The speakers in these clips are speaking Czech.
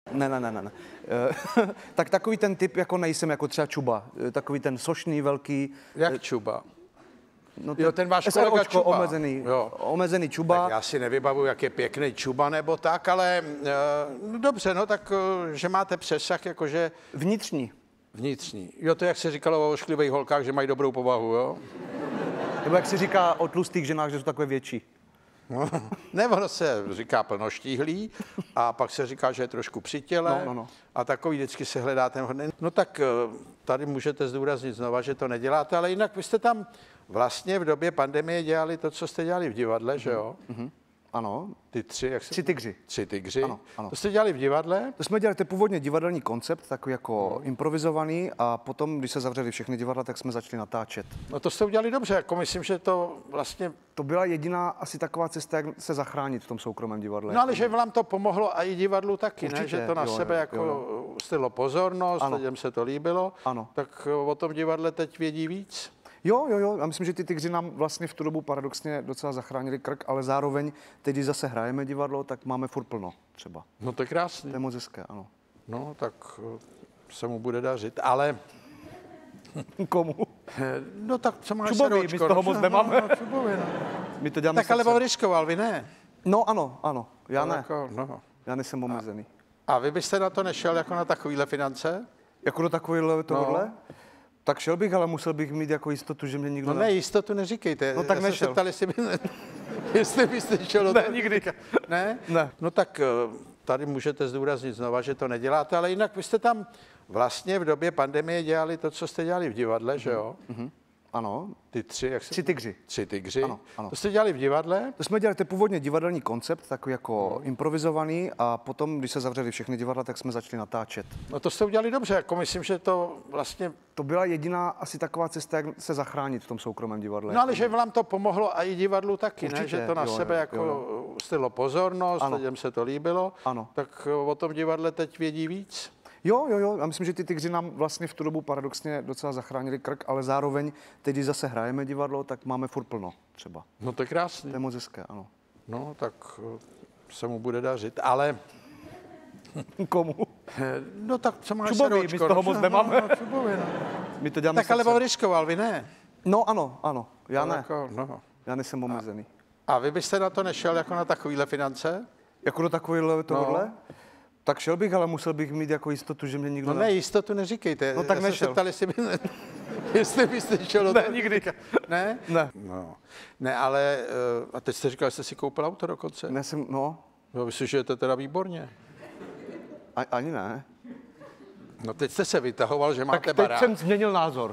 Ne. Tak takový ten typ, jako nejsem, jako třeba Čuba. Takový ten sošný, velký. Jak Čuba? No Jo, ten váš kolega Čuba. Omezený Čuba. Tak já si nevybavuju, jak je pěkný Čuba nebo tak, ale no dobře, no tak, že máte přesah, jakože... Vnitřní. Vnitřní. Jo, to jak se říkalo o ošklivých holkách, že mají dobrou povahu, jo? Nebo jak se říká o tlustých ženách, že jsou takové větší. No, ne, ono se říká plnoštíhlý a pak se říká, že je trošku při těle a takový vždycky se hledá ten hodný. No tak tady můžete zdůraznit znova, že to neděláte, ale jinak vy jste tam vlastně v době pandemie dělali to, co jste dělali v divadle, že jo? Ano. Ty tři tygři. Tři tygři. Ano. To jste dělali v divadle? To jsme dělali, to je původně divadelní koncept, takový jako improvizovaný, a potom, když se zavřeli všechny divadla, tak jsme začali natáčet. No to jste udělali dobře, jako myslím, že to vlastně... To byla jediná asi taková cesta, jak se zachránit v tom soukromém divadle. No ale že vám to pomohlo a i divadlu taky, určitě, ne? Že to na sebe jako ustydlo pozornost, lidem se to líbilo. Ano. Tak o tom divadle teď vědí víc? Jo, já myslím, že ty tygři nám vlastně v tu dobu paradoxně docela zachránili krk, ale zároveň teď, když zase hrajeme divadlo, tak máme furt plno třeba. No to je krásný. To je moc hezké, ano. No, tak se mu bude dařit, ale... Komu? No tak co máš Čubovi, my z toho moc nemáme. Čubovi, no. My to děláme tak ale on riskoval, vy ne? No ano, já ne. Jako, no. Já nejsem omezený. A vy byste na to nešel jako na takovýhle finance? Jako do takovýhle tohohle? No. Tak šel bych, ale musel bych mít jako jistotu, že mě nikdo... No ne, jistotu neříkejte. No tak nešel. Ptali, jestli byste šel do toho... Ne, nikdy. Ne? Ne. No tak tady můžete zdůraznit znova, že to neděláte, ale jinak vy jste tam vlastně v době pandemie dělali to, co jste dělali v divadle, že jo? Ano. Ty tři tygři. Tři tygři. Ano. To jste dělali v divadle? To jsme dělali, to je původně divadelní koncept, takový jako improvizovaný, a potom, když se zavřeli všechny divadla, tak jsme začali natáčet. No to jste udělali dobře, jako myslím, že to vlastně... To byla jediná asi taková cesta, jak se zachránit v tom soukromém divadle. No ale že vám to pomohlo a i divadlu taky, určitě, ne? Že to na sebe jako ustydlo pozornost, lidem se to líbilo. Ano. Tak o tom divadle teď vědí víc? Jo, já myslím, že ty tygři nám vlastně v tu dobu paradoxně docela zachránili krk, ale zároveň teď, když zase hrajeme divadlo, tak máme furt plno třeba. No to je krásný. To je moc hezké, ano. No tak se mu bude dařit, ale... Komu? No tak co máš Čubovi, my z toho moc nemáme. Čubovi, no. My to děláme tak ale on riskoval, vy ne? No ano, já ne. Jako, no. Já nejsem omezený. A vy byste na to nešel jako na takovýhle finance? Jako do takovýhle tohohle? No. Tak šel bych, ale musel bych mít jako jistotu, že mě nikdo... No ne, jistotu neříkejte. No tak nešel. Ptali, jestli byste šel do toho... Ne, nikdy. Ne? Ne. No. Ne, ale... A teď jste říkal, že jste si koupil auto dokonce? No. Vy si žijete teda výborně. Ani ne. No teď jste se vytahoval, že máte barák. Tak teď jsem změnil názor.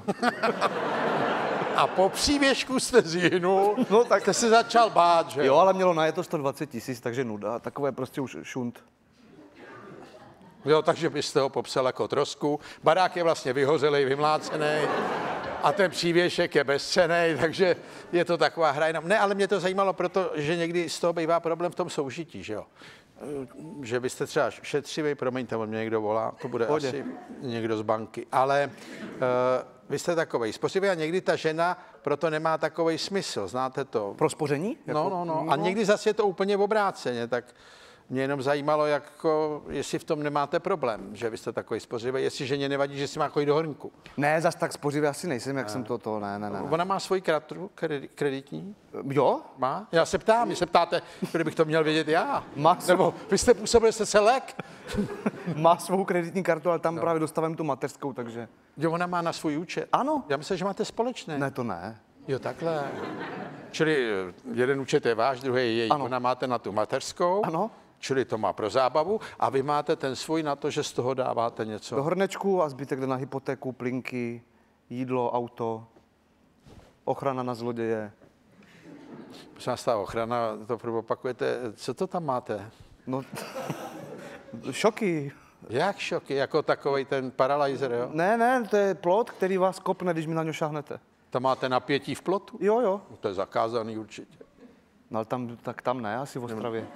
A po přívěšku jste zjinul, no tak jste se začal bát, že? Jo, ale mělo najeto 120 000, takže nuda. Takové prostě už šunt. Jo, takže byste ho popsal jako trosku. Barák je vlastně vyhořelej, vymlácený a ten přívěšek je bezcenný, takže je to taková hra jenom. Ne, ale mě to zajímalo, protože někdy z toho bývá problém v tom soužití, že jo? Že byste třeba šetřivý, promiňte, on mě někdo volá, to bude asi někdo z banky, ale vy jste takovej spořivý a někdy ta žena proto nemá takovej smysl, znáte to? Pro spoření? No. A někdy zase je to úplně obráceně, tak mě jenom zajímalo, jako, jestli v tom nemáte problém, že vy jste takový spořivý, jestli ženě nevadí, že si má chodit do hrnku. Ne, zas tak spořivý asi nejsem, jak jsem to, ne. Ona má svoji kartu kreditní? Jo? Má? Já se ptám, vy se ptáte, kdybych to měl vědět já. Nebo vy jste působil, jste se lek? Má svou kreditní kartu, ale tam právě dostávám tu mateřskou, takže... Jo, ona má na svůj účet? Ano. Já myslím, že máte společné. Ne, to ne. Jo, takhle. Čili jeden účet je váš, druhý je její. Ona máte na tu mateřskou. Ano. Čili to má pro zábavu a vy máte ten svůj na to, že z toho dáváte něco. Do hrnečku a zbytek jde na hypotéku, plynky, jídlo, auto, ochrana na zloděje. Prosím vás, ta ochrana, to opakujete, co to tam máte? No, šoky. Jak šoky? Jako takovej ten paralyzer, jo? Ne, to je plot, který vás kopne, když mi na něj šáhnete. To máte napětí v plotu? Jo. To je zakázaný určitě. No ale tam ne, asi v Ostravě.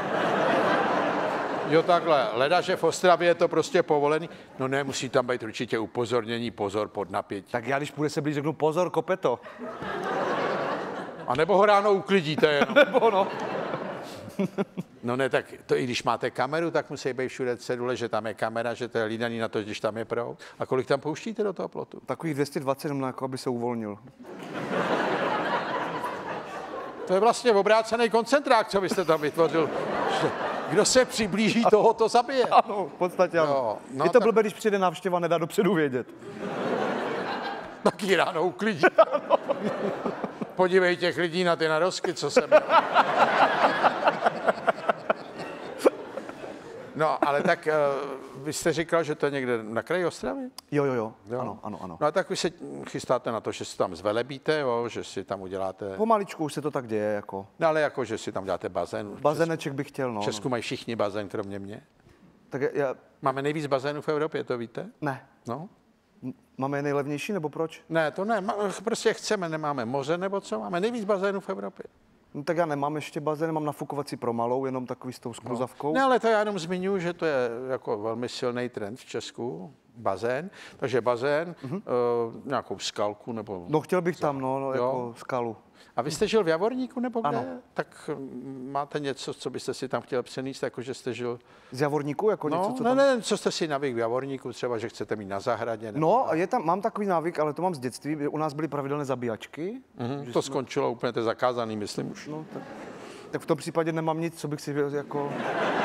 Jo, takhle. Leda, že v Ostravě je to prostě povolený. No ne, musí tam být určitě upozornění, pozor, pod napětí. Tak já, když půjde se blíž, řeknu pozor, kope to. A nebo ho ráno uklidíte jenom. Nebo no. No ne, tak to i když máte kameru, tak musí být všude cedule, že tam je kamera, že to je hlídaný na to, když tam je proud. A kolik tam pouštíte do toho plotu? Takových 220, jenom jako aby se uvolnil. To je vlastně obrácený koncentrák, co byste tam vytvořil. Kdo se přiblíží, toho to zabije. Ano, v podstatě ano. Jo, no je to tak- blbé, když přijde návštěva, nedá dopředu vědět. Taky ráno uklidí. Podívej těch lidí na ty narosky, co jsem. No, ale tak vy jste říkal, že to je někde na kraji Ostravy? Jo. Ano. No a tak vy se chystáte na to, že si tam zvelebíte, jo, že si tam uděláte... Pomaličku už se to tak děje, jako. No ale jako, že si tam dáte bazén. Bazéneček bych chtěl, no. V Česku mají všichni bazén, kromě mě. Tak já, Máme nejvíc bazénů v Evropě, to víte? ne. No. Máme je nejlevnější, nebo proč? Ne, to ne, prostě chceme, nemáme moře nebo co, máme nejvíc bazénů v Evropě. No, tak já nemám ještě bazén, mám nafukovací pro malou, jenom takový s tou skluzavkou. Ne, ale to já jenom zmiňuji, že to je jako velmi silný trend v Česku, bazén. Takže bazén, nějakou skalku nebo... No chtěl bych tam, no Jo. jako skalu. A vy jste žil v Javorníku nebo kde? Ano. Tak máte něco, co byste si tam chtěl přenést, jako že jste žil... Z Javorníku, jako něco, No, co ne, tam... ne, co jste si navyk v Javorníku, třeba, že chcete mít na zahradě. Nebo... No, a je tam, mám takový návyk, ale to mám z dětství. U nás byly pravidelné zabíjačky. To skončilo úplně, to je zakázaný, myslím už. No, tak v tom případě nemám nic, co bych si jako...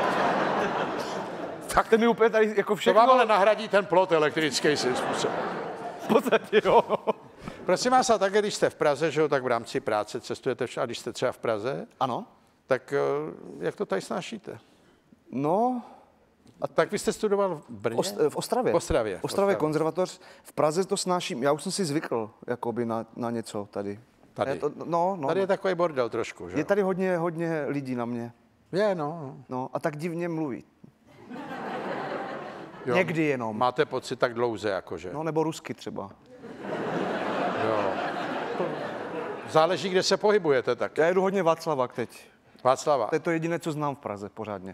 Tak ten mi úplně tady jako To všechno... vám ale nahradí ten plot elektrický si způsob. V podstatě, jo. Prosím vás, a také, když jste v Praze, že jo, tak v rámci práce cestujete a když jste třeba v Praze, Ano. tak jak to tady snášíte? No, A tak vy jste studoval v Brně? v Ostravě. V Ostravě. V Ostravě konzervatoř. V Praze to snáším. Já už jsem si zvykl jakoby na něco tady. Tady. Je to, no. Tady je takový bordel trošku, že? Je tady hodně lidí na mě. Je, no. No, a tak divně mluví. Jo. Někdy jenom. Máte pocit tak dlouze, jakože. No, nebo rusky třeba. Jo. Záleží, kde se pohybujete tak. Já jedu hodně Václavák teď. Václava. To je to jediné, co znám v Praze pořádně.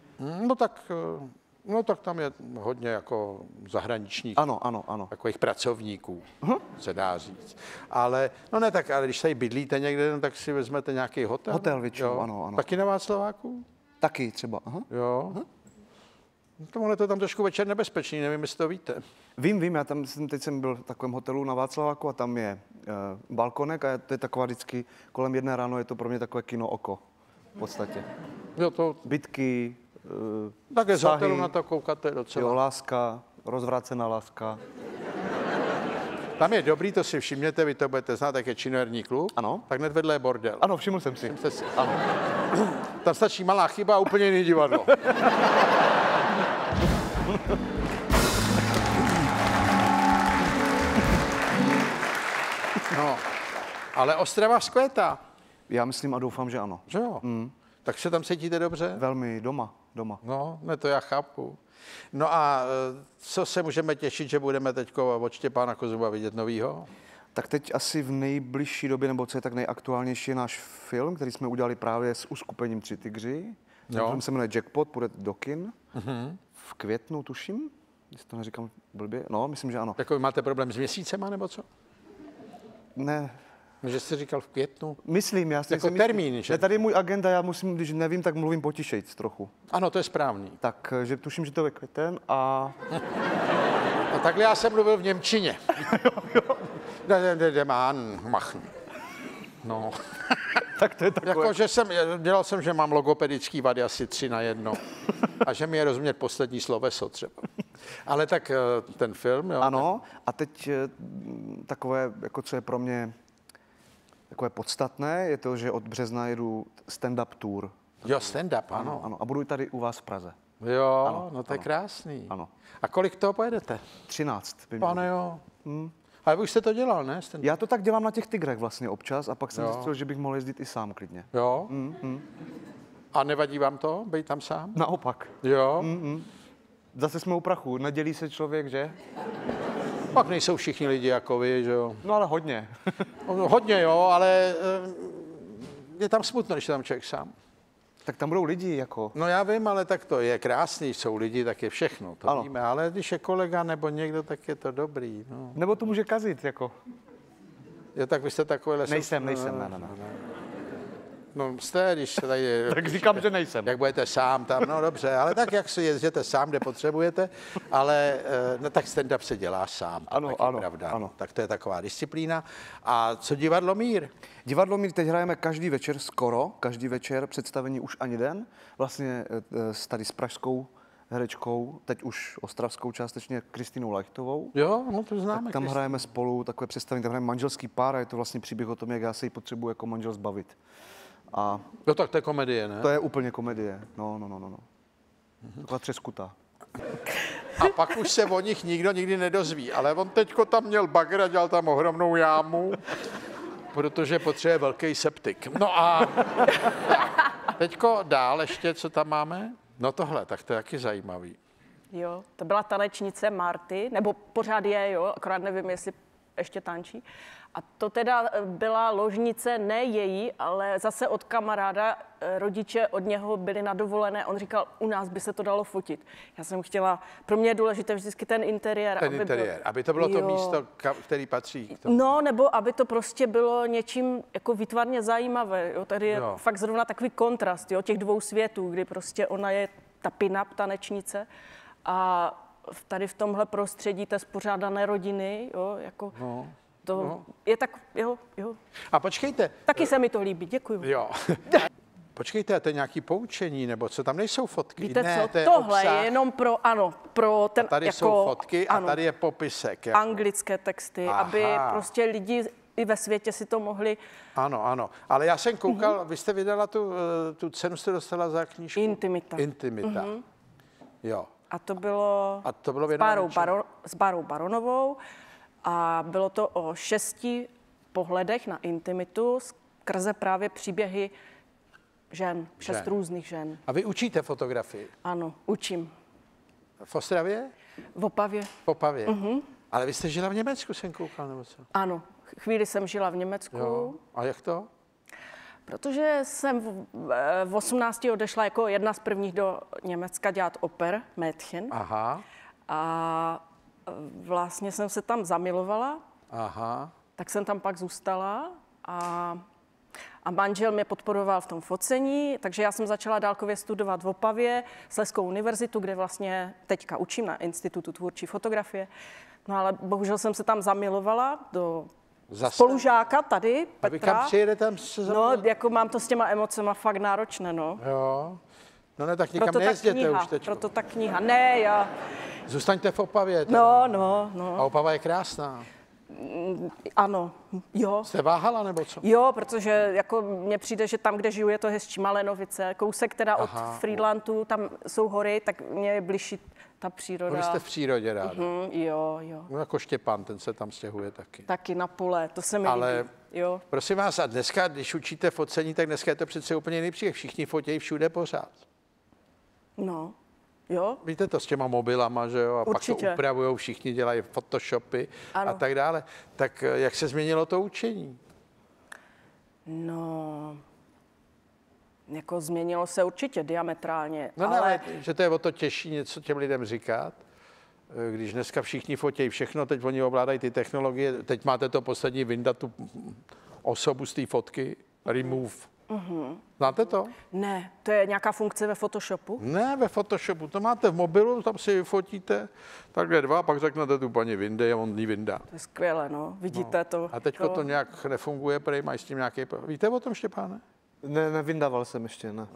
No tak tam je hodně jako zahraničních, Ano. takových pracovníků, se dá říct. Ale, no ne, tak ale když tady bydlíte někde, no, tak si vezmete nějaký hotel. Hotel většinou, Jo. ano. Taky na Václaváku? Taky třeba. Aha. Jo. Tohle to tam trošku večer nebezpečný, nevím, jestli to víte. Vím, teď jsem byl v takovém hotelu na Václaváku a tam je balkonek a to je taková vždycky, kolem 1 ráno je to pro mě takové kino oko. V podstatě. Jo, to Bytky, také z vztahy, hotelu na to koukat, to je docela. jo, láska, rozvrácená láska. Tam je dobrý, to si všimněte, vy to budete znát, jak je činoherní klub. Ano. Tak hned vedle je bordel. Ano, všiml jsem si. Jste si- Ano. Tam stačí malá chyba a úplně jiný divadlo. No, ale Ostrava vzkvétá, Já myslím a doufám, že ano. že jo? Tak se tam cítíte dobře? Velmi doma. No, ne, to já chápu. No a co se můžeme těšit, že budeme teď od Štěpána Kozuba vidět novýho? Tak teď asi v nejbližší době, nebo co je tak nejaktuálnější, je náš film, který jsme udělali právě s uskupením Tři tygři. Ten Jo. film se jmenuje Jackpot, půjde do kin. V květnu, tuším. Jestli to neříkám blbě. No, myslím, že ano. Jako vy máte problém s měsícema, nebo co? Ne, Že jste říkal v květnu? myslím, já si Jako myslím, termín, že? Ne, tady je můj agenda, já musím, když nevím, tak mluvím potišejc trochu. Ano, to je správný. Takže tuším, že to je květen a... No takhle já jsem mluvil v němčině. Der Mann machen. No. Tak to je takové. Jako, že dělal jsem, že mám logopedický vady asi 3 na 1. A že mi je rozumět poslední sloveso třeba. Ale tak ten film, jo. Ano, a teď takové, jako co je pro mě takové podstatné, je to, že od března jedu stand-up tour. Jo, stand-up, ano. Ano, a budu tady u vás v Praze. Jo, Ano, no to je ano. krásný. Ano. A kolik toho pojedete? 13 by mělo. Pane jo. Ale vy už jste to dělal, ne? Já to tak dělám na těch Tigrech vlastně občas a pak jsem Jo. zjistil, že bych mohl jezdit i sám klidně. Jo. A nevadí vám to, být tam sám? Naopak. Jo. Zase jsme u prachu, nedělí se člověk, že? Pak nejsou všichni lidi jako vy, že jo. No ale hodně. Hodně jo, ale je tam smutno, když je tam člověk sám. Tak tam budou lidi, jako. No já vím, ale tak to je krásný, jsou lidi, tak je všechno, to Ano. víme. Ale když je kolega nebo někdo, tak je to dobrý. No. Nebo to může kazit, jako. Jo, tak vy jste takovýhle... Nejsem, ne. No jste, když se tady... Tak říkám, že nejsem. Jak budete sám tam, no dobře, ale tak jak si jezdíte sám, kde potřebujete, ale no tak stand-up se dělá sám. Ano, taky ano, pravda. ano. Tak to je taková disciplína. A co divadlo Mír? Divadlo Mír teď hrajeme každý večer, skoro každý večer, představení už ani den, vlastně tady s pražskou herečkou, teď už ostravskou částečně Kristýnou Lajchtovou. Jo, no to známe. Tam hrajeme spolu takové představení, tam hrajeme manželský pár a je to vlastně příběh o tom, jak já se jí potřebuji jako manžel zbavit. A No tak to je komedie, ne? to je úplně komedie, no. Taková třeskutá. A pak už se o nich nikdo nikdy nedozví, ale on teďko tam měl bagr a dělal tam ohromnou jámu, protože potřebuje velký septik. No a teďko dál ještě, co tam máme? No tohle, tak to je taky zajímavý. Jo, to byla tanečnice Marty, nebo pořád je, jo, akorát nevím, jestli ještě tančí. A to teda byla ložnice, ne její, ale zase od kamaráda. Rodiče od něho byli na dovolené. On říkal, u nás by se to dalo fotit. Já jsem chtěla, pro mě je důležité vždycky ten interiér. Aby to bylo to místo, který patří k tomu. No, nebo aby to prostě bylo něčím jako výtvarně zajímavé. Jo. Tady je fakt zrovna takový kontrast, jo, těch dvou světů, kdy prostě ona je ta pin-up tanečnice a tady v tomhle prostředí té spořádané rodiny, jo, jako to je tak, jo. A počkejte. Taky se mi to líbí, děkuju. Jo. Počkejte, to je nějaký poučení, nebo co, tam nejsou fotky? Víte ne, co, to je tohle obsah. je jenom pro ten, A tady jako, jsou fotky a ano, tady je popisek. Jako. anglické texty, Aha. aby prostě lidi i ve světě si to mohli... Ano. Ale já jsem koukal, vy jste vydala tu cenu, jste dostala za knížku? Intimita. Jo. A to bylo, s Bárou Baronovou a bylo to o 6 pohledech na intimitu skrze právě příběhy žen, 6 různých žen. A vy učíte fotografii? Ano, učím. V Ostravě? V Opavě. V Opavě. Ale vy jste žila v Německu, jsem koukal, nebo co? Ano, chvíli jsem žila v Německu. Jo. A jak to? Protože jsem v 18 odešla jako jedna z prvních do Německa dělat oper, Mädchen. Aha. A vlastně jsem se tam zamilovala. Aha. Tak jsem tam pak zůstala a manžel mě podporoval v tom focení, takže já jsem začala dálkově studovat v Opavě, Slezskou univerzitu, kde vlastně teďka učím na Institutu tvůrčí fotografie. No ale bohužel jsem se tam zamilovala do spolužáka tady, Petra. A vy kam přijede tam se zamilovat? No, jako mám to s těma emocema fakt náročné, no. Jo. No ne, tak nikam nejezděte už teď. Proto ta kniha. Ne, já... Zůstaňte v Opavě. Teda. No. A Opava je krásná. Ano, jo. Jste váhala, nebo co? Jo, protože jako mně přijde, že tam, kde žiju, je to hezčí. Malenovice, kousek teda od Frýdlantu, tam jsou hory, tak mě je bližší ta příroda. Vy jste v přírodě ráda. Jo. No jako Štěpán, ten se tam stěhuje taky. Taky na pole, to se mi líbí. Jo. Prosím vás, a dneska, když učíte focení, tak dneska je to přece úplně jiný příběh. Všichni fotějí všude pořád. No. Jo? Víte to s těma mobilama, že jo? A určitě. Pak to upravujou, všichni dělají photoshopy a tak dále. Tak jak se změnilo to učení? No, jako změnilo se určitě diametrálně. No ale že to je o to těžší něco těm lidem říkat. Když dneska všichni fotějí všechno, teď oni ovládají ty technologie, teď máte to poslední vyndat tu osobu z té fotky, remove. Znáte to? Ne, to je nějaká funkce ve Photoshopu? Ne, ve Photoshopu, to máte v mobilu, tam si vyfotíte takhle 2, pak řeknete tu paní vyndej a on ní vyndá. To je skvělé, no, vidíte to. A teďko to nějak nefunguje, prej mají s tím nějaký... Víte o tom, Štěpáne? Ne, nevyndával jsem ještě, ne.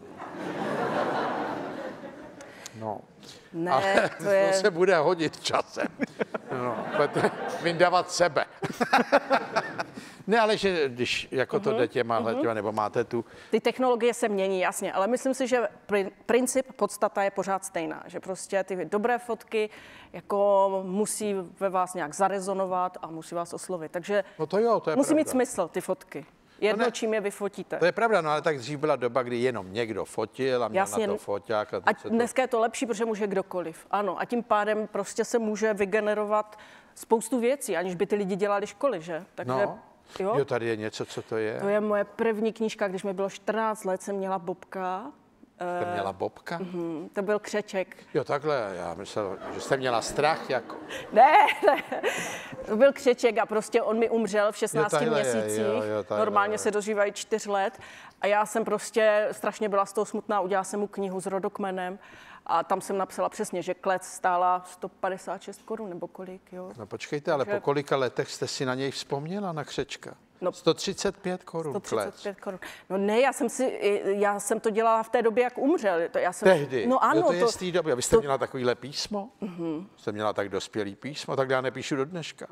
No. Ne, ale to je... se bude hodit časem. No, vyndávat sebe. Ne, ale že když jako to jde těma, nebo máte tu... Ty technologie se mění, jasně, ale myslím si, že princip, podstata je pořád stejná, že prostě ty dobré fotky jako musí ve vás nějak zarezonovat a musí vás oslovit, takže no to jo, to je musí pravda. Mít smysl ty fotky. Jedno, no čím je vyfotíte. To je pravda, no ale tak dřív byla doba, kdy jenom někdo fotil a měl jasně, na to foťák. A dneska je to lepší, protože může kdokoliv. Ano, a tím pádem prostě se může vygenerovat spoustu věcí, aniž by ty lidi dělali školy, že? Takže, no. Jo, tady je něco, co to je? To je moje první knížka, když mi bylo 14 let, jsem měla Bobka Jste měla bobka? To byl křeček. Jo, takhle, já myslel, že jste měla strach jako. Ne, to byl křeček a prostě on mi umřel v 16 měsících. Normálně se dožívají 4 let. A já jsem prostě strašně byla z toho smutná, udělala jsem mu knihu s rodokmenem a tam jsem napsala přesně, že klec stála 156 korun nebo kolik, jo. No počkejte, ale po kolika letech jste si na něj vzpomněla, na křečka? No, 135 korun 135 korun. No ne, já jsem to dělala v té době, jak umřel. Tehdy? No ano. Jo, to je z té doby. A vy jste měla takovýhle písmo? Jste měla tak dospělý písmo? Tak já nepíšu do dneška.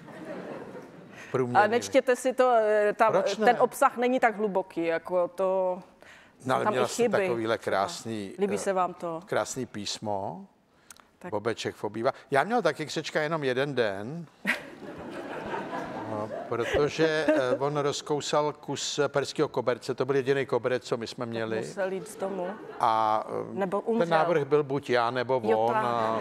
A nečtěte si to, ten obsah není tak hluboký, jako to... No, ale měla jste takovýhle krásný... Líbí se vám to? Krásný písmo. Tak. Bobeček pobývá. Já měl taky křečka jenom jeden den, protože on rozkousal kus perského koberce. To byl jediný koberec, co my jsme měli. Musel jít z domu. A nebo umřel. Ten návrh byl buď já, nebo on. A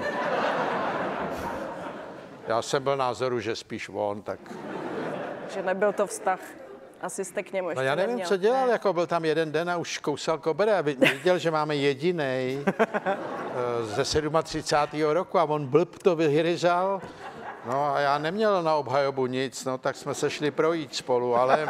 já jsem byl názoru, že spíš on, tak... Že nebyl to vztah. Asi jste k němu ještě No já nevím, neměl. co dělal, jako byl tam jeden den a už kousal koberec a viděl, že máme jedinej ze 37. roku a on blb to vyhryzal. No a já neměl na obhajobu nic, no tak jsme se šli projít spolu, ale...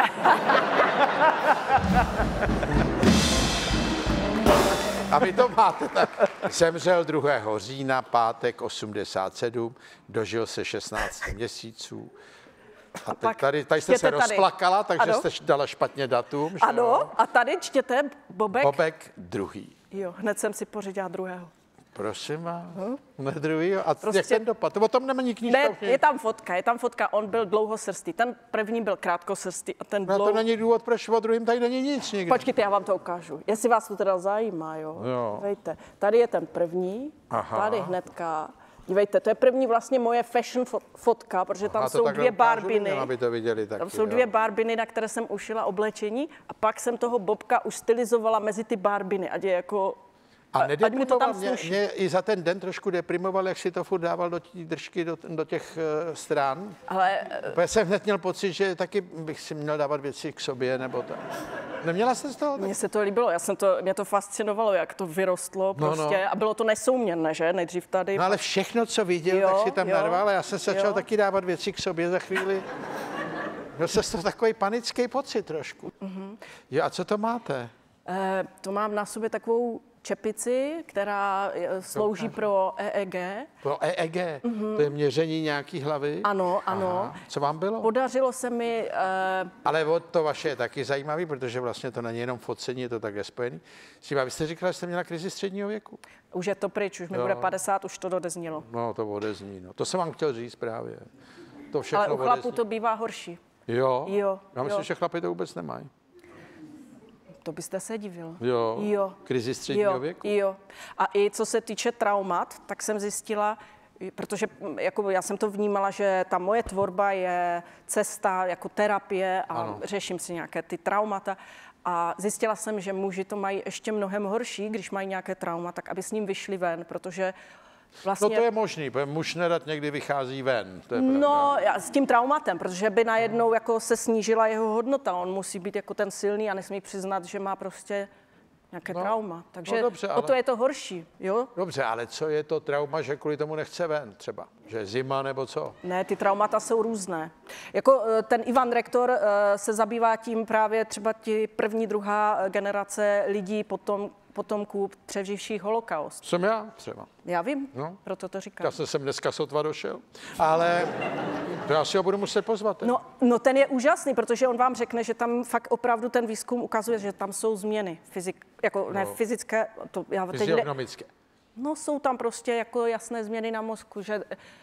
A vy to máte tak. Zemřel 2. října, pátek 87, dožil se 16 měsíců. A tady jste se rozplakala, takže ano? Jste dala špatně datum. Že ano, jo? A tady čtěte Bobek? Bobek 2. Jo, hned jsem si pořídila 2. Prosím vás, ne 2. A prostě... jak ten dopad? O tom není knížka. Ne, je tam fotka, on byl dlouhosrstý, ten první byl krátkosrstý a ten No to není důvod, proč o druhém tady není nic nikdy. Počkejte, já vám to ukážu, jestli vás to teda zajímá, jo. Dívejte, tady je ten první, tady hnedka. Dívejte, to je první vlastně moje fashion fotka, protože tam jsou 2 Barbiny. Aby to viděli taky, tam jsou 2 Barbiny, na které jsem ušila oblečení a pak jsem toho Bobka už stylizovala mezi ty Barbiny, ať je jako... A nedeprimoval mě i za ten den trošku deprimoval, jak si to furt dával do té držky, do těch stran. Ale... Já jsem hned měl pocit, že taky bych si měl dávat věci k sobě, nebo tak. Neměla jste z toho? Mně se to líbilo, mě to fascinovalo, jak to vyrostlo prostě a bylo to nesouměrné, že? Nejdřív tady. No ale všechno, co viděl, tak si tam narval a já jsem se začal taky dávat věci k sobě za chvíli. Měl se to takový panický pocit trošku. Jo, a co to máte? To mám na sobě takovou čepici, která slouží pro EEG. Pro EEG? To je měření nějaký hlavy? Ano. Aha. Co vám bylo? Podařilo se mi... Ale to vaše je taky zajímavý, protože vlastně to není jenom focení, je to také spojený. Vy jste říkala, že jste měla krizi středního věku. Už je to pryč, už mi bude 50, už to odeznělo. No, to odezní. No. To jsem vám chtěl říct právě. To všechno ale u chlapů to bývá horší. Jo? Já myslím, že chlapi to vůbec nemají. To byste se divil. Jo. Krizi středního věku? Jo. A i co se týče traumat, tak jsem zjistila, protože jako já jsem to vnímala, že ta moje tvorba je cesta jako terapie a řeším si nějaké ty traumata. A zjistila jsem, že muži to mají ještě mnohem horší, když mají nějaké trauma, tak aby s ním vyšli ven, protože vlastně... No to je možný, protože muž nerad někdy vychází ven, to je pravda. S tím traumatem, protože by najednou jako se snížila jeho hodnota. On musí být jako ten silný a nesmí přiznat, že má prostě nějaké trauma. Takže dobře, o to je to horší, jo? Dobře, ale co je to trauma, že kvůli tomu nechce ven třeba? Že je zima nebo co? Ne, ty traumata jsou různé. Jako ten Ivan Rektor se zabývá tím právě třeba ti první, druhá generace lidí potomků přeživších holokaust. Jsem já třeba. Já vím, proto to říkám. Já jsem sem dneska sotva došel, ale to já si ho budu muset pozvat. No ten je úžasný, protože on vám řekne, že tam fakt opravdu ten výzkum ukazuje, že tam jsou změny ne fyzické, to já fyziognomické. No jsou tam prostě jako jasné změny na mozku, že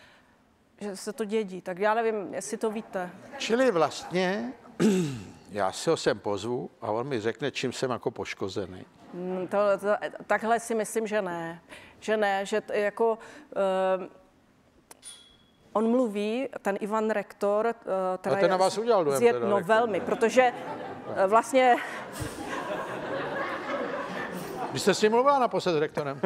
se to dědí, tak já nevím, jestli to víte. Čili vlastně já si ho sem pozvu a on mi řekne, čím jsem jako poškozený. Takhle si myslím, že ne. Že jako... on mluví, ten Ivan Rektor... A ten na vás udělal dojem. No velmi, protože vlastně... Vy jste s ním mluvila naposled s rektorem?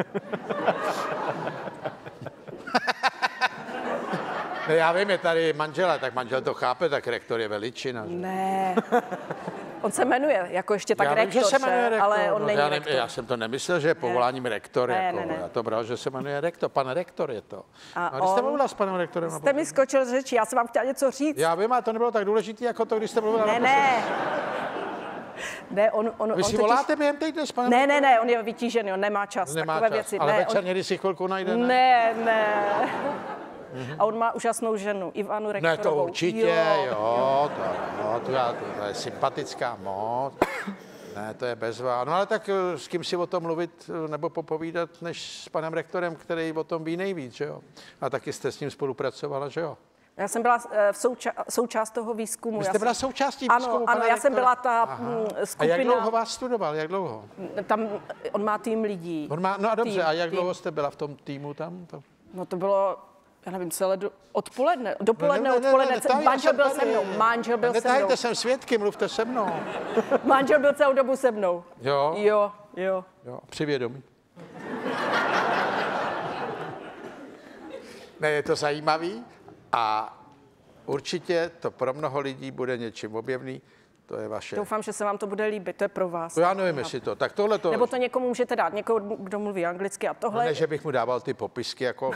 Ne, já vím, je tady manžela, tak manžel to chápe, tak rektor je veličina. Že? Ne. On se jmenuje jako ještě tak Já vím, rektor, že se jmenuje rektor, ale on není já, rektor. já jsem to nemyslel, že je povoláním rektor. Ne, jako, ne, ne. Já to bral, že se jmenuje rektor. Pan rektor je to. A A když jste on- mluvila s panem rektorem? Jste mi skočil z řeči, já jsem vám chtěla něco říct. Já vím, a to nebylo tak důležité, jako to, když jste mluvila. Ne. Ne, on Vy si totiž... voláte během týdne s panem? Ne, on je vytížený, on nemá čas, Nemá takové čas, věci. ale ne, večer někdy si chvilku najde, ne? Ne. A on má úžasnou ženu, Ivanu Ne, Rektorovou. to určitě, to je sympatická moc. Ne, to je bezvá. No ale tak s kým si o tom mluvit nebo popovídat, než s panem rektorem, který o tom ví nejvíc, že jo? A taky jste s ním spolupracovala, že jo? Já jsem byla součást toho výzkumu. Vy jste byla součástí výzkumu Ano, pana já jsem rektora? byla ta Aha. skupina. A jak dlouho vás studoval, jak dlouho? Tam, on má tým lidí. No a dobře, a jak tým. dlouho jste byla v tom týmu tam? No to bylo, já nevím, celé odpoledne. Dopoledne, Ne, odpoledne. tady, já Manžel jsem byl tady. se mnou. Manžel byl se mnou. Netahejte sem svědky, mluvte se mnou. Manžel byl celou dobu se mnou. Jo? Jo. Jo, při vědomí. Ne, je to zajímavý a určitě to pro mnoho lidí bude něčím objevný. To je vaše. Doufám, že se vám to bude líbit, to je pro vás. To já nevím, jestli to. Tak tohle to. Nebo to někomu můžete dát, někoho, kdo mluví anglicky a tohle. Ne, že bych mu dával ty popisky, jako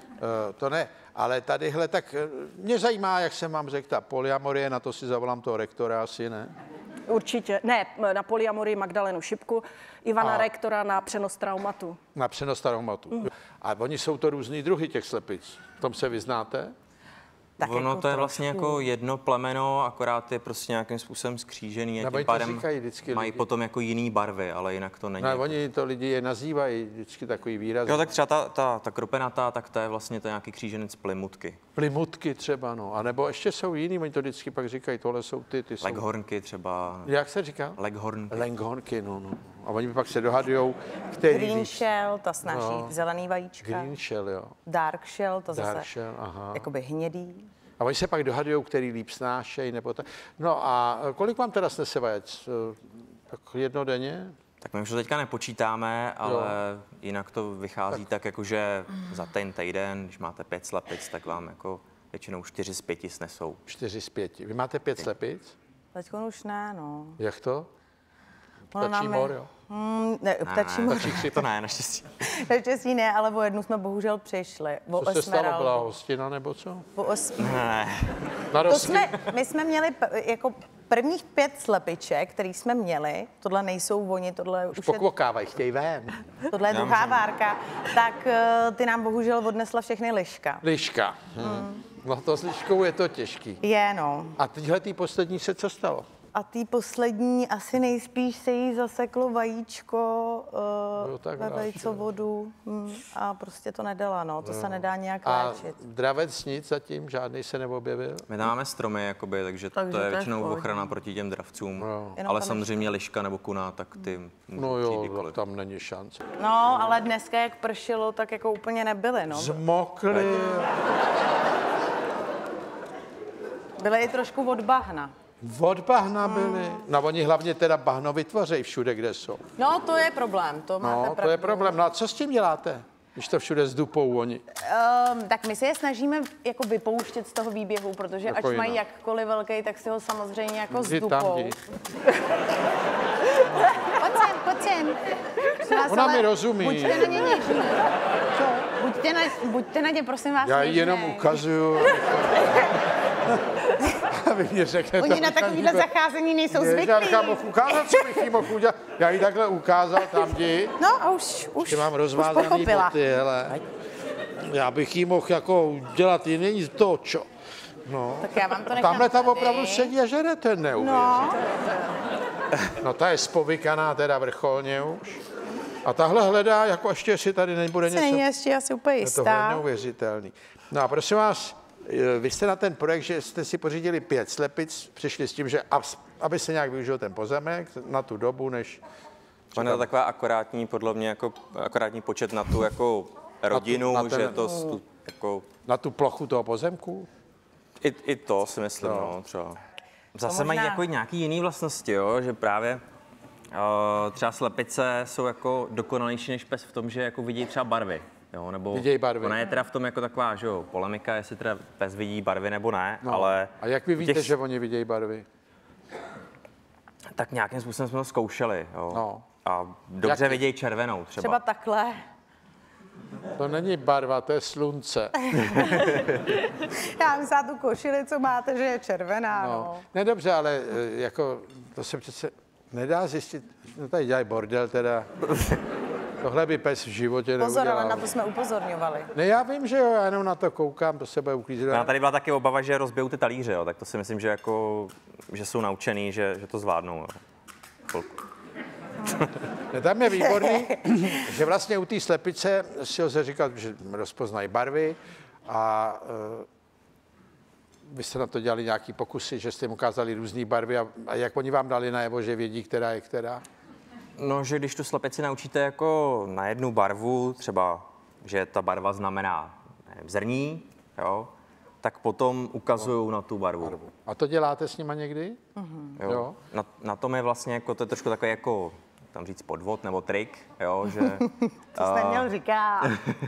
to ne. Ale tadyhle, tak mě zajímá, jak jsem vám řekl, ta polyamorie, na to si zavolám toho rektora asi, ne? Určitě. Ne, na polyamorii Magdalenu Šipku, Ivana Rektora na přenos traumatu. Na přenos traumatu. A oni jsou to různý druhy těch slepic. V tom se vyznáte? Tak ono to je vlastně jako jedno plemeno, akorát je prostě nějakým způsobem skřížený a Nebo tím oni to pádem říkají vždycky mají lidi. potom jako jiný barvy, ale jinak to není. No, jako... oni to lidi je nazývají vždycky takový výraz. Jo, tak třeba ta kropenatá, tak to je vlastně to nějaký kříženec plymutky. Plymutky třeba, no. A nebo ještě jsou jiný, oni to vždycky pak říkají, tohle jsou ty jsou. Leghornky třeba. Jak se říká? Leghornky. Leghornky, no. A oni pak se dohadujou, který Green víc. shell, ta snáší zelený vajíčka. Green shell, jo. Dark shell, to Dark zase shell, aha. jakoby hnědý. A oni se pak dohadují, který líp snášejí, nebo tak. No a kolik vám teda snese vajec? Tak jedno denně? Tak my už to teďka nepočítáme, ale jinak to vychází tak jako, že za ten týden, když máte 5 slepic, tak vám jako většinou 4 z 5 snesou. 4 z 5. Vy máte 5 slepic? Teď už ne, no. Jak to? Ono Ptačí nám je- mor, jo? Ne, ptačí mor. To ne, naštěstí. Naštěstí ne, ale o jednu jsme bohužel přišli. O Co se stalo? Byla Esmeraldu. hostina nebo co? O Ne, Na my jsme měli jako prvních 5 slepiček, který jsme měli, tohle nejsou oni, tohle už je, Pokvokávají, chtějí ven. tohle je druhá várka, tak ty nám bohužel odnesla všechny liška. Liška. No to s liškou je to těžký. Je, no. A tyhle tý poslední se co stalo? A tý poslední asi nejspíš se jí zaseklo vajíčko Jo, tak ve vážně. vejcovodu a prostě to nedala, no. To se nedá nějak A léčit. dravec nic zatím, žádný se neobjevil? my tam máme stromy, jakoby, takže Takže to je to je v většinou pohodě. ochrana proti těm dravcům. Jenom Ale tam samozřejmě liška nebo kuna, tak ty můžou No přijít jo, kdykoliv. tam není šance. No, ale dneska, jak pršelo, tak jako úplně nebyly, no. Zmokli. Byly i trošku od bahna. Od bahna byli. No oni hlavně teda bahno vytvořejí všude, kde jsou. No, to je problém, to máte No, pravdu. to je problém. No a co s tím děláte, když to všude zdupou oni? Tak my se je snažíme jako vypouštět z toho výběhu, protože Jako ať mají jinak. jakkoliv velký, tak si ho samozřejmě jako Jdi tam, zdupou. jdi. Pojď sem. Prosím vás, Ona ale mi rozumí. Buďte na ně něžní. Buďte na ně, prosím vás, Já jí jenom něžnej. ukazuju. Aby mě řekne, Oni na takovýhle zacházení nejsou Já zvyklí. mohl ukázat, co bych jí mohl udělat. Já jí takhle ukázal, tam jdi. No a už Ty mám už rozvázaný pochopila. boty, hele. Já bych jí mohl jako dělat jiný to, čo. No. Tak já vám to nechám Tamhle tam tady. opravdu sedí a žere, ten neuvěří. No, No ta je spovykaná teda vrcholně už. A tahle hledá, jako ještě jestli tady nebude si něco. není ještě asi úplně Je tohle jistá. neuvěřitelný. No a prosím vás, vy jste na ten projekt, že jste si pořídili 5 slepic, přišli s tím, že aby se nějak využil ten pozemek na tu dobu, než... Ono je to taková akorátní, podle mě, jako akorátní počet na tu jako rodinu, na ten- že to jako, Na tu plochu toho pozemku? i to si myslím, no, třeba. Zase mají možná- jako nějaký jiný vlastnosti, jo, že právě třeba slepice jsou jako dokonalejší než pes v tom, že jako vidí třeba barvy. Jo, nebo Vidějí barvy. Ona je teda v tom jako taková, že jo, polemika, jestli teda pes vidí barvy nebo ne, No. ale... A jak vy u víte, těch- že oni vidějí barvy? Tak nějakým způsobem jsme to zkoušeli, jo. No. A dobře Jaký? vidějí červenou třeba. Třeba takhle. To není barva, to je slunce. Já myslím, tu košili, co máte, že je červená, no. Ne, dobře, ale jako to se přece nedá zjistit. No tady dělají bordel teda. Tohle by pes v životě Pozor, neudělal. ale na to jsme upozorňovali. Ne, já vím, že jo, já jenom na to koukám, to se bude uklízet. A tady byla taky obava, že rozbijou ty talíře, jo, tak to si myslím, že jako, že jsou naučený, že to zvládnou, jo. Chvilku. Ne, tam je výborný, že vlastně u té slepice si lze říkat, že rozpoznají barvy a vy jste na to dělali nějaký pokusy, že jste jim ukázali různé barvy a jak oni vám dali najevo, že vědí, která je která? No, že když tu slepici naučíte jako na jednu barvu, třeba, že ta barva znamená nevím, zrní, jo, tak potom ukazují na tu barvu. A to děláte s nima někdy? Jo. Jo. Na tom je vlastně jako, to je trošku takový jako, tam říct podvod nebo trik, jo, že... To jsi neměl říkat.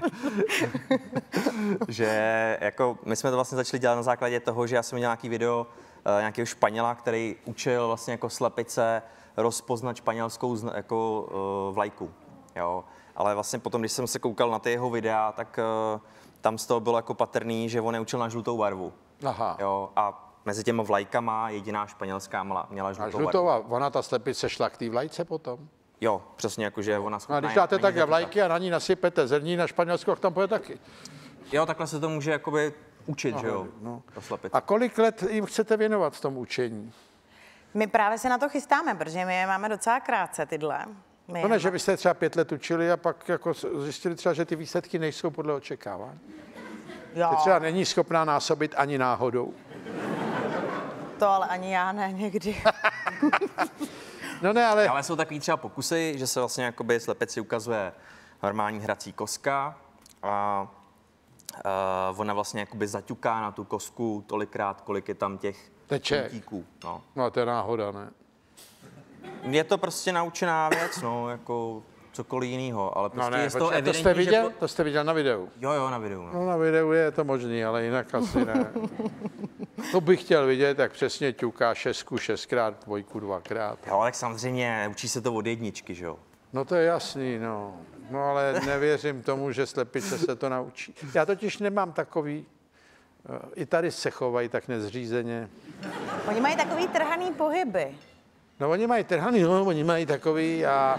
že jako my jsme to vlastně začali dělat na základě toho, že já jsem měl nějaký video nějakého Španěla, který učil vlastně jako slepice rozpoznat španělskou jako vlajku, jo. Ale vlastně potom, když jsem se koukal na ty jeho videa, tak tam z toho bylo jako patrný, že on neučil na žlutou barvu. Aha. Jo, a mezi těma vlajkama jediná španělská měla A žlutou žlutou barvu. a ona ta slepice šla k té vlajce potom? Jo, přesně jako, že ona No schopná a když dáte na ní takhle zatíkat. vlajky a na ní nasypete zrní na Španělsko, tak tam půjde taky. Jo, takhle se to může jakoby učit, že jo, no. ta slepice. A kolik let jim chcete věnovat v tom učení? My právě se na to chystáme, protože my je máme docela krátce tyhle. No ne, že byste třeba 5 let učili a pak jako zjistili třeba, že ty výsledky nejsou podle očekávání. Jo, Že třeba není schopná násobit ani náhodou. to ale ani já ne někdy. No ne, ale Ale jsou takový třeba pokusy, že se vlastně jakoby slepici ukazuje normální hrací koska a ona vlastně jakoby zaťuká na tu kosku tolikrát, kolik je tam těch Teček. puntíků. No. no, to je náhoda, ne? Je to prostě naučená věc, no, jako cokoliv jinýho, ale prostě No ne, je z toho počkej, to evidentní, jste viděl? že... To jste viděl na videu? Jo, na videu, no. No na videu je to možný, ale jinak asi ne. To bych chtěl vidět, jak přesně ťuká 6 6krát, 2 2krát. Jo, tak samozřejmě učí se to od jedničky, že jo. No to je jasný, no. No ale nevěřím tomu, že slepice se to naučí. Já totiž nemám takový, i tady se chovají tak nezřízeně. Oni mají takový trhaný pohyby. No oni mají trhaný, no, oni mají takový a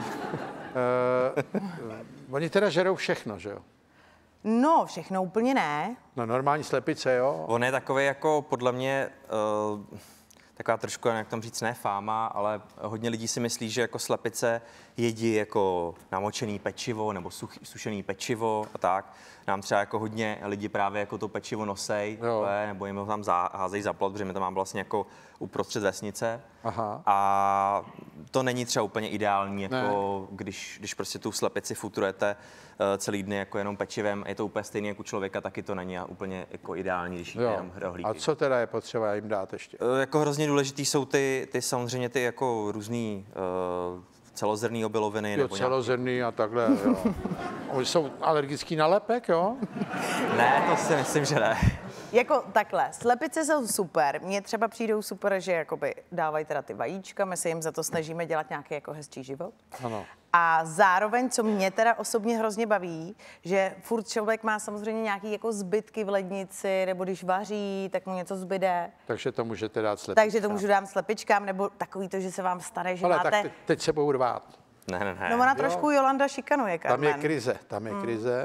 oni teda žerou všechno, že jo? No, všechno úplně ne. No normální slepice, jo? On je takový jako podle mě taková trošku, jak tam říct, ne fáma, ale hodně lidí si myslí, že jako slepice jedí jako namočený pečivo nebo sušený pečivo a tak. Nám třeba jako hodně lidi právě jako to pečivo nosej, nebo jim ho tam házejí za plot, protože my to máme vlastně jako uprostřed vesnice. Aha. A to není třeba úplně ideální, jako když prostě tu slepici futrujete celý dny jako jenom pečivem, je to úplně stejný jako u člověka, taky to není úplně jako ideální, když jíte jenom rohlíky. A co teda je potřeba jim dát ještě? Jako hrozně důležitý jsou ty samozřejmě ty jako různý celozrnný obiloviny. Jo, Nebo celozrný a takhle, jo. Oni jsou alergický na lepek, jo? Ne, to si myslím, že ne. Jako takhle, slepice jsou super. Mně třeba přijdou super, že jakoby dávají teda ty vajíčka, my se jim za to snažíme dělat nějaký jako hezčí život. Ano. A zároveň, co mě teda osobně hrozně baví, že furt člověk má samozřejmě nějaký jako zbytky v lednici, nebo když vaří, tak mu něco zbyde. Takže to můžete dát slepičkám. Takže to můžu dát slepičkám, nebo takový to, že se vám stane, že Ale máte... tak teď se budou rvát. Ne. No ona trošku Jolanda šikanuje, Tam Carmen. je krize.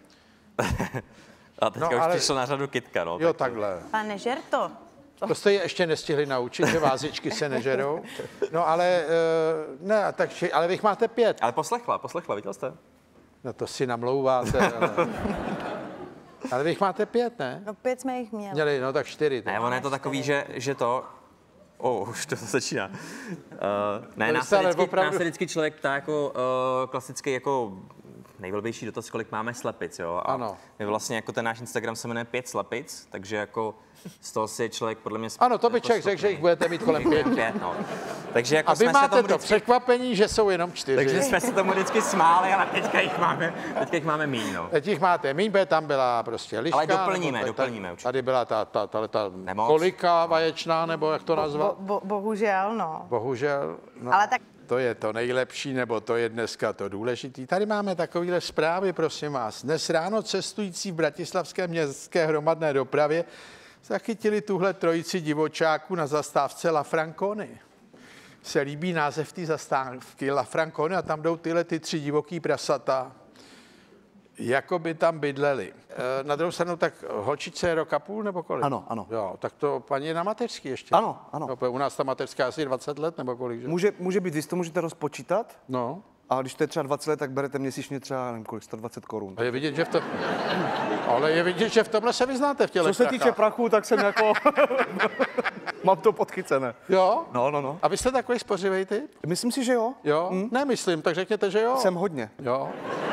A teďka už přišel na řadu kytka, no. Jo, takhle. A nežer to. To jste je ještě nestihli naučit, že vázičky se nežerou. No ale, ne, takže, ale vy jich máte 5. Ale poslechla, viděl jste? No to si namlouváte. Ale vy jich máte 5, ne? No 5 jsme jich měli. Měli, no tak 4. Ne, ono je to takový, že to... už to začíná. Ne, To nás jste ale se opravdu- vždycky člověk ptá jako klasický jako nejblbější dotaz, kolik máme slepic, jo? A Ano. my vlastně jako ten náš Instagram se jmenuje 5 slepic, takže jako z toho si je člověk podle mě... Ano, to by jako člověk řekl, že jich budete mít kolem 5. No. Takže jako A vy jsme se máte tomu to vždycky, překvapení, že jsou jenom 4. takže jsme se tomu vždycky smáli, ale teďka jich máme míň, no. Teď jich máte míň, protože tam byla prostě liška. Ale doplníme, nebo doplníme určitě. Tady byla ta Nemoc. kolika vaječná, nebo jak to nazvat? Bohužel, no. Bohužel. No. Ale tak To je to nejlepší, nebo to je dneska to důležitý. Tady máme takovéhle zprávy, prosím vás. Dnes ráno cestující v bratislavské městské hromadné dopravě zachytili tuhle trojici divočáků na zastávce La Franconi. Se líbí název té zastávky La Franconi a tam jdou tyhle 3 divoký prasata. Jako by tam bydleli. Na druhou stranu, tak holčičce je rok a půl nebo kolik? Ano, ano. Jo, tak to paní je na mateřský ještě. Ano, ano. No, u nás ta mateřská asi 20 let nebo kolik, že? Může být, vy si to můžete rozpočítat, No. a když to je třeba 20 let, tak berete měsíčně třeba, nevím kolik, 120 korun. A je vidět, že ale je vidět, že v tomhle se vyznáte v těle. Co se týče prachu, tak jsem jako... Mám to podchycené. Jo? No. A vy jste takový spořivej typ? Myslím si, že jo. Jo? Nemyslím, tak řekněte, že jo. Jsem hodně. Jo.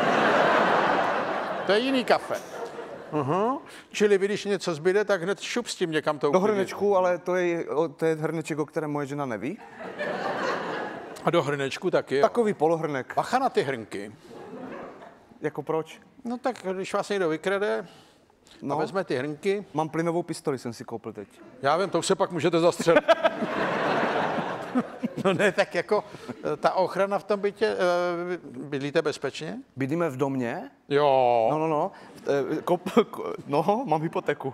To je jiný kafe. Čili vy, když něco zbyde, tak hned šup s tím někam to Do uklidit. hrnečku, ale to je hrneček, o kterém moje žena neví. A do hrnečku taky, jo. Takový polohrnek. Bacha na ty hrnky. Jako proč? No tak, když vás někdo vykrade a vezme ty hrnky, Mám plynovou pistoli, jsem si koupil teď. já vím, to už se pak můžete zastřelit. No ne, tak jako ta ochrana v tom bytě, bydlíte bezpečně? Bydlíme v domě. Jo. No. Mám hypotéku.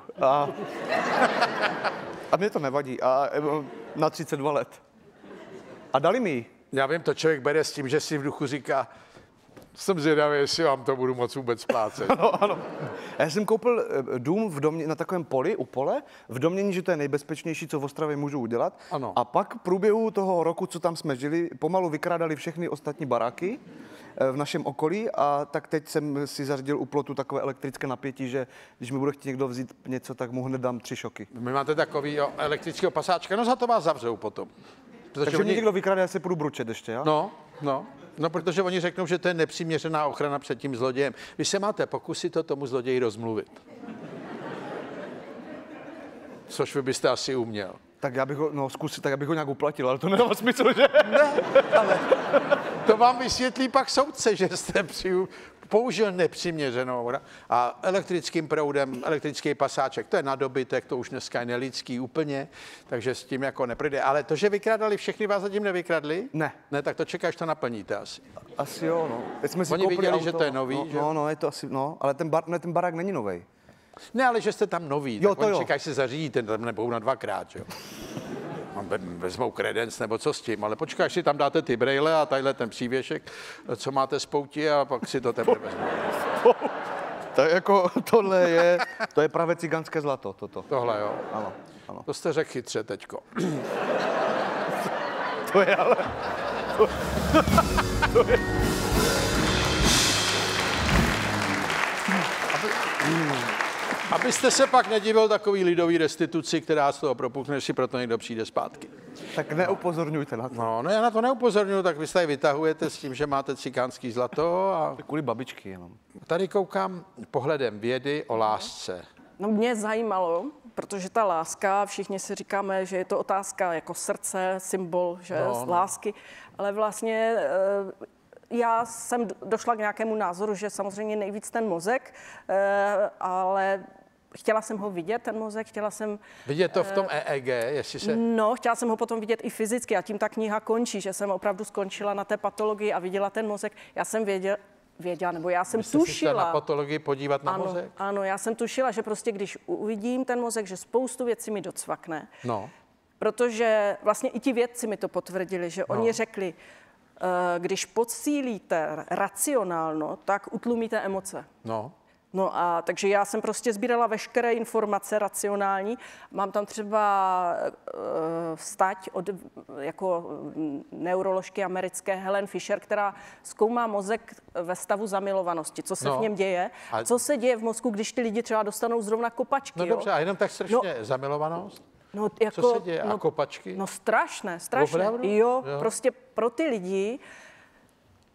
A mě to nevadí. Na 32 let. A dali mi ji. Já vím, to člověk bere s tím, že si v duchu říká, jsem zvědavý, jestli vám to budu moc vůbec splácet. Ano. Já jsem koupil dům v domě, na takovém poli, u pole, v domnění, že to je nejbezpečnější, co v Ostravě můžu udělat. Ano. A pak v průběhu toho roku, co tam jsme žili, pomalu vykrádali všechny ostatní baráky v našem okolí, a tak teď jsem si zařídil u plotu takové elektrické napětí, že když mi bude chtít někdo vzít něco, tak mu hned dám 3 šoky. Vy máte takový elektrického pasáčka, no za to vás zavřou potom. Takže mě někdo vykrade, já se půjdu bručet ještě, jo? No, protože oni řeknou, že to je nepřiměřená ochrana před tím zlodějem. Vy se máte pokusit to tomu zloději rozmluvit. Což vy byste asi uměl. Tak já bych ho, zkusit, tak já bych ho nějak uplatil, ale to nedává smysl, že? Ne, ale to vám vysvětlí pak soudce, že jste použil nepřiměřenou a elektrickým proudem, elektrický pasáček, to je na dobytek, to už dneska je nelidský úplně, takže s tím jako neprojde. Ale to, že vykrádali všechny, vás zatím nevykradli? Ne. Ne, tak to čekáš, to naplníte asi. Asi jo, no. Teď jsme si Oni koupili viděli, auto, že to je nový, že? No, je to asi, ale ten barák není novej. Ne, ale že jste tam nový, Jo, tak to oni jo. čekají, se zařídíte, tam nebudou na 2krát, že jo. Vezmou kredenc nebo co s tím, ale počkej, až si tam dáte ty brejle a tadyhle ten přívěšek, co máte z pouti, a pak si to teprve vezmou. Tak jako to je právě cigánské zlato, toto. Tohle, jo. Ano. To jste řekl chytře teďko. To je ale... Abyste se pak nedivil takový lidový restituci, která z toho propukne, že si proto někdo přijde zpátky. Tak neupozorňujte na to. No, já na to neupozorňuji, tak vy se tady vytahujete s tím, že máte cikánský zlato a Kvůli babičky jenom. tady koukám pohledem vědy o lásce. No mě zajímalo, protože ta láska, všichni si říkáme, že je to otázka jako srdce, symbol, že lásky, ale vlastně já jsem došla k nějakému názoru, že samozřejmě nejvíc ten mozek, ale chtěla jsem ho vidět, ten mozek, chtěla jsem... Vidět to v tom EEG, jestli se... No, chtěla jsem ho potom vidět i fyzicky a tím ta kniha končí, že jsem opravdu skončila na té patologii a viděla ten mozek. Já jsem věděla, nebo já jsem Jste se šla na tušila. patologii podívat na mozek? Ano, já jsem tušila, že prostě když uvidím ten mozek, že spoustu věcí mi docvakne. No. Protože vlastně i ti vědci mi to potvrdili, že oni řekli, když posílíte racionálno, tak utlumíte emoce. No a takže já jsem prostě sbírala veškeré informace racionální. Mám tam třeba vstať od jako neuroložky americké Helen Fisher, která zkoumá mozek ve stavu zamilovanosti, co se v něm děje, co se děje v mozku, když ty lidi třeba dostanou zrovna kopačky. No dobře, a jenom tak strašně zamilovanost? No, jako, co se děje? A kopačky? No strašné. Opravdu? Jo, prostě pro ty lidi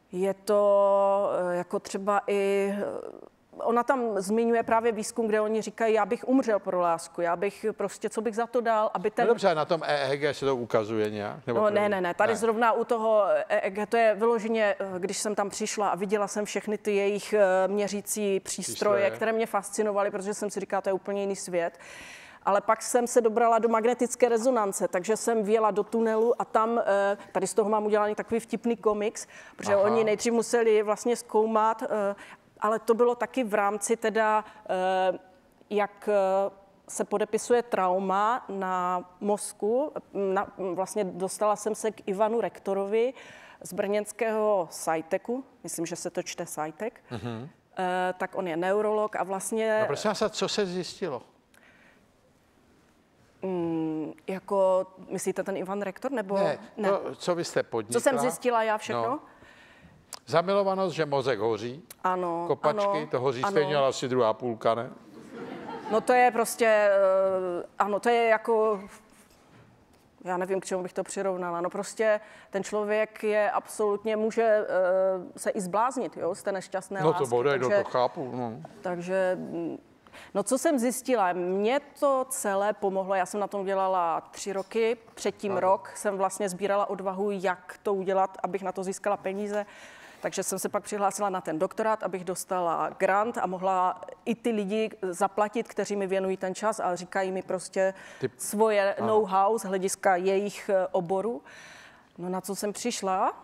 Je to jako třeba i... Ona tam zmiňuje právě výzkum, kde oni říkají, já bych umřel pro lásku, já bych prostě, co bych za to dal, aby ten... No dobře, na tom EEG se to ukazuje nějak? Nebo No, ne. Tady zrovna u toho EEG, to je vyloženě, když jsem tam přišla a viděla jsem všechny ty jejich měřící přístroje, které mě fascinovaly, protože jsem si říkala, to je úplně jiný svět. Ale pak jsem se dobrala do magnetické rezonance, takže jsem vjela do tunelu a tam, tady z toho mám udělaný takový vtipný komiks, protože oni nejdřív museli vlastně zkoumat, ale to bylo taky v rámci teda, jak se podepisuje trauma na mozku. Vlastně dostala jsem se k Ivanu Rektorovi z brněnského SciTechu, myslím, že se to čte SciTech, tak on je neurolog a vlastně... No prosím vás, co se zjistilo? Jako, myslíte ten Ivan Rektor, nebo... Ne. To, co vy jste podnikla. Co jsem zjistila já všechno? No. Zamilovanost, že mozek hoří. Ano. Kopačky, to hoří stejně, ale asi druhá půlka, ne? No to je prostě, ano, to je jako, já nevím, k čemu bych to přirovnala, no prostě ten člověk je absolutně, může se i zbláznit, jo, z té nešťastné lásky. No to bude, takže, to chápu, no. Takže, no co jsem zjistila, mně to celé pomohlo, já jsem na tom dělala 3 roky, předtím rok jsem vlastně sbírala odvahu, jak to udělat, abych na to získala peníze. Takže jsem se pak přihlásila na ten doktorát, abych dostala grant a mohla i ty lidi zaplatit, kteří mi věnují ten čas a říkají mi prostě svoje know-how z hlediska jejich oboru. No na co jsem přišla,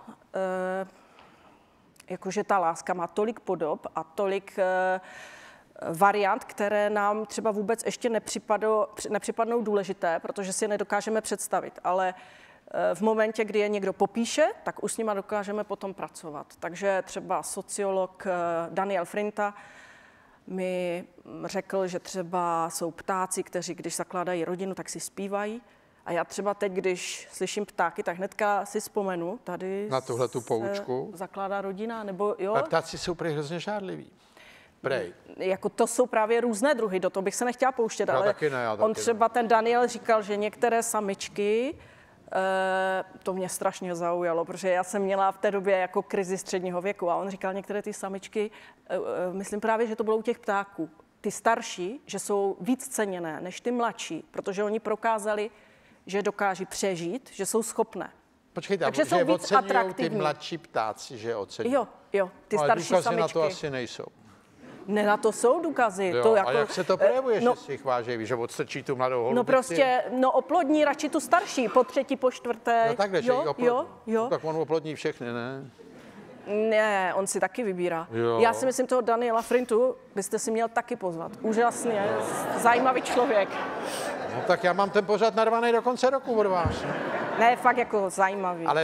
jakože ta láska má tolik podob a tolik variant, které nám třeba vůbec ještě nepřipadnou důležité, protože si je nedokážeme představit, ale v momentě, kdy je někdo popíše, tak už s nima dokážeme potom pracovat. Takže třeba sociolog Daniel Frinta mi řekl, že třeba jsou ptáci, kteří, když zakládají rodinu, tak si zpívají. A já třeba teď, když slyším ptáky, tak hnedka si vzpomenu, tady na tuhletu poučku zakládá rodina, nebo jo. Ale ptáci jsou prý hrozně žádliví. Prej. Jako to jsou právě různé druhy, do toho bych se nechtěla pouštět, já ale taky ne, on třeba ten Daniel říkal, že některé samičky, to mě strašně zaujalo, protože já jsem měla v té době jako krizi středního věku a on říkal, některé ty samičky, myslím právě, že to bylo u těch ptáků, ty starší, že jsou víc ceněné než ty mladší, protože oni prokázali, že dokáží přežít, že jsou schopné. Počkejte, takže že jsou víc atraktivní. Ty mladší ptáci, že oceňují. Jo, ty ale starší důkazy samičky. na to asi nejsou. Ne, na to jsou důkazy. Jo, to jako, a jak se to projevuje, že si jich váží, že odstrčí tu mladou holubici? No prostě, oplodní radši tu starší, po 3., po 4. No takhle, že jo. No, tak on oplodní všechny, ne? Ne, on si taky vybírá. Jo. Já si myslím, toho Daniela Frintu byste si měl taky pozvat. Úžasně, zajímavý člověk. No tak já mám ten pořad narvaný do konce roku od vás. Ne, fakt jako zajímavý. Ale